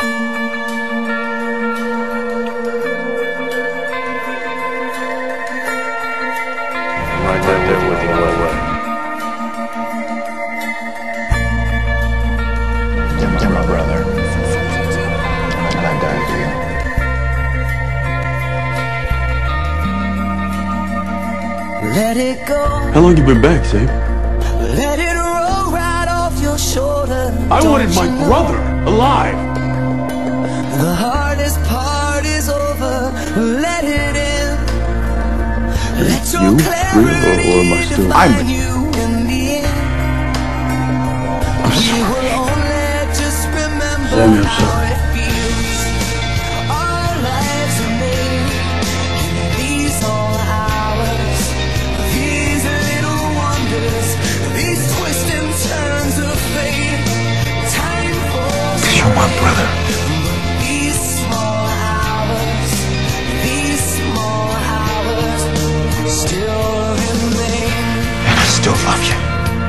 Right there with you, You're my brother. And I died for you. Let it go. How long you been back, Sam? Let it roll right off your shoulder. I wanted my brother alive. The hardest part is over. Let it in. Let your You? clarity Or am I still? define you in the end. I'm We sorry. will only just remember Sammy, I'm how sorry. it feels. Our lives are made in these small hours. These little wonders, these twists and turns of fate. Time falls. 'Cause you're my brother. These small hours still remain. And I still love you.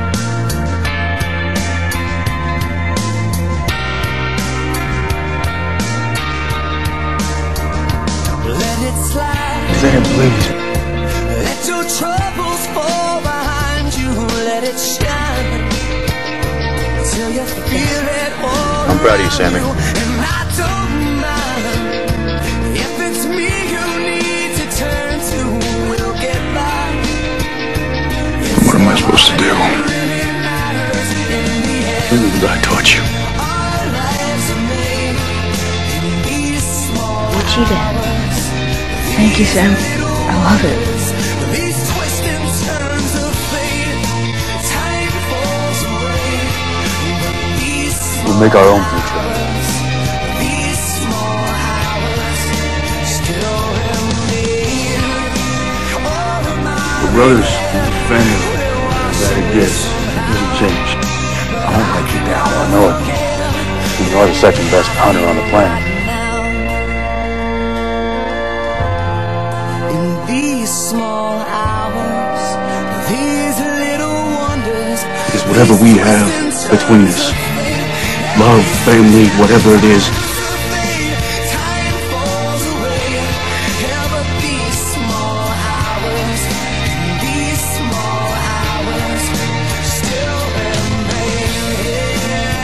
Let it slide. Sam, please. Let your troubles fall behind you. Let it shine till you feel it all. I'm proud of you, Sammy. around you. And I don't mind if it's me you need to turn to. We'll get by. What am I supposed to do? Really matters in the end. Do what I taught you. Our lives are made in these small What you did. hours. Thank you, Sam. I love it. These twists and turns of fate. Time falls away. But these We'll make our own future. these small hours still remain. All of my The brothers and the family that it gets doesn't change. I won't let you down. I know it. You are the second best hunter on the planet. in these small hours, these little wonders. Because whatever we have between us, love, family, whatever it is, Time falls away. Yeah, but these small hours still remain.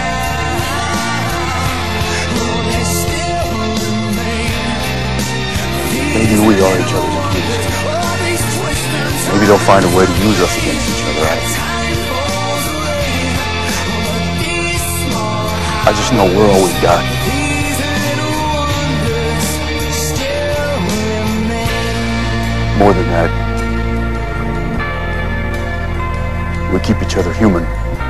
Oh, they still remain. maybe we are each other's accused. All these twists and Maybe they'll find a way to use us against each other. time falls away. But these small I just know we're all we've got. these little wonders still remain. More than that, we keep each other human.